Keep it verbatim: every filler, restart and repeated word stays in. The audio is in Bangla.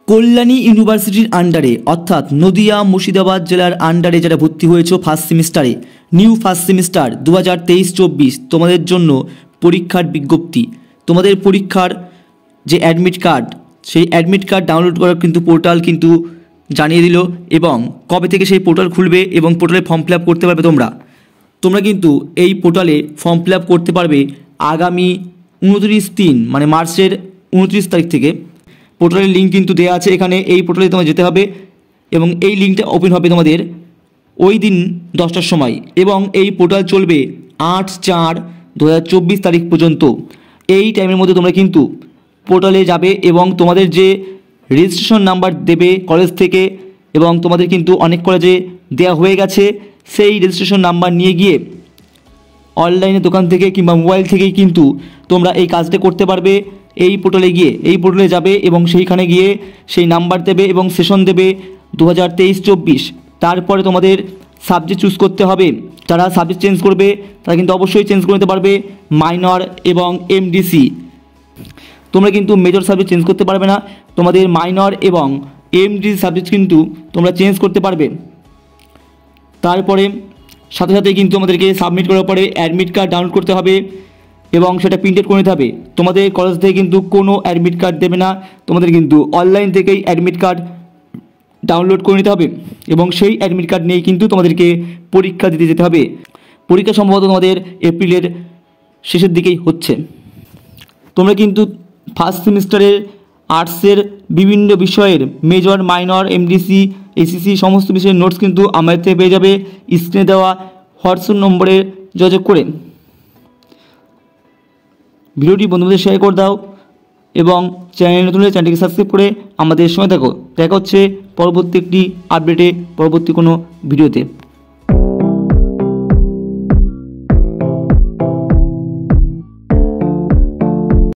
কল্যাণী ইউনিভার্সিটির আন্ডারে অর্থাৎ নদিয়া মুর্শিদাবাদ জেলার আন্ডারে যারা ভর্তি হয়েছো ফার্স্ট সেমিস্টারে, নিউ ফার্স্ট সেমিস্টার দু হাজার তেইশ চব্বিশ, তোমাদের জন্য পরীক্ষার বিজ্ঞপ্তি। তোমাদের পরীক্ষার যে অ্যাডমিট কার্ড, সেই অ্যাডমিট কার্ড ডাউনলোড করার কিন্তু পোর্টাল কিন্তু জানিয়ে দিল এবং কবে থেকে সেই পোর্টাল খুলবে এবং পোর্টালে ফর্ম ফিল আপ করতে পারবে। তোমরা তোমরা কিন্তু এই পোর্টালে ফর্ম ফিল আপ করতে পারবে আগামী উনত্রিশ তিন মানে মার্চের উনত্রিশ তারিখ থেকে। পোর্টালের লিঙ্ক কিন্তু দেওয়া আছে এখানে, এই পোর্টালে তোমার যেতে হবে এবং এই লিঙ্কটা ওপেন হবে তোমাদের ওই দিন দশটার সময় এবং এই পোর্টাল চলবে আট চার দু হাজার চব্বিশ তারিখ পর্যন্ত। এই টাইমের মধ্যে তোমরা কিন্তু পোর্টালে যাবে এবং তোমাদের যে রেজিস্ট্রেশন নাম্বার দেবে কলেজ থেকে, এবং তোমাদের কিন্তু অনেক কলেজে দেওয়া হয়ে গেছে, সেই রেজিস্ট্রেশন নাম্বার নিয়ে গিয়ে অনলাইনে দোকান থেকে কিংবা মোবাইল থেকেই কিন্তু তোমরা এই কাজটা করতে পারবে। এই পোর্টালে গিয়ে এই পোর্টালে যাবে এবং সেইখানে গিয়ে সেই নাম্বার দেবে এবং সেশন দেবে দু হাজার তেইশ চব্বিশ। তারপরে তোমাদের সাবজেক্ট চুজ করতে হবে। যারা সাবজেক্ট চেঞ্জ করবে তারা কিন্তু অবশ্যই চেঞ্জ করে নিতে পারবে মাইনর এবং এমডিসি। তোমরা কিন্তু মেজর সাবজেক্ট চেঞ্জ করতে পারবে না, তোমাদের মাইনর এবং এমডিসি সাবজেক্ট কিন্তু তোমরা চেঞ্জ করতে পারবে। তারপরে সাথে সাথে কিন্তু আমাদেরকে সাবমিট করার পরে অ্যাডমিট কার্ড ডাউনলোড করতে হবে এবং সেটা প্রিন্টেড করে নিতে হবে। তোমাদের কলেজ থেকে কিন্তু কোনো অ্যাডমিট কার্ড দেবে না, তোমাদের কিন্তু অনলাইন থেকেই অ্যাডমিট কার্ড ডাউনলোড করে নিতে হবে এবং সেই অ্যাডমিট কার্ড নিয়েই কিন্তু তোমাদেরকে পরীক্ষা দিতে যেতে হবে। পরীক্ষা সম্ভবত তোমাদের এপ্রিলের শেষের দিকেই হচ্ছে। তোমরা কিন্তু ফার্স্ট সেমিস্টারের আর্টসের বিভিন্ন বিষয়ের মেজর, মাইনর, এমডিসি, এসিসি সমস্ত বিষয়ের নোটস কিন্তু আমাদের থেকে পেয়ে যাবে স্ক্রিনে দেওয়া হোয়াটসঅ্যাপ নম্বরে যোগাযোগ করে। ভিডিওটি বন্ধুদের শেয়ার করে দাও এবং চ্যানেল নতুন হলে চ্যানেলটিকে সাবস্ক্রাইব করে আমাদের সঙ্গে থাকো। দেখা হচ্ছে পরবর্তী একটি আপডেটে, পরবর্তী কোনো ভিডিওতে।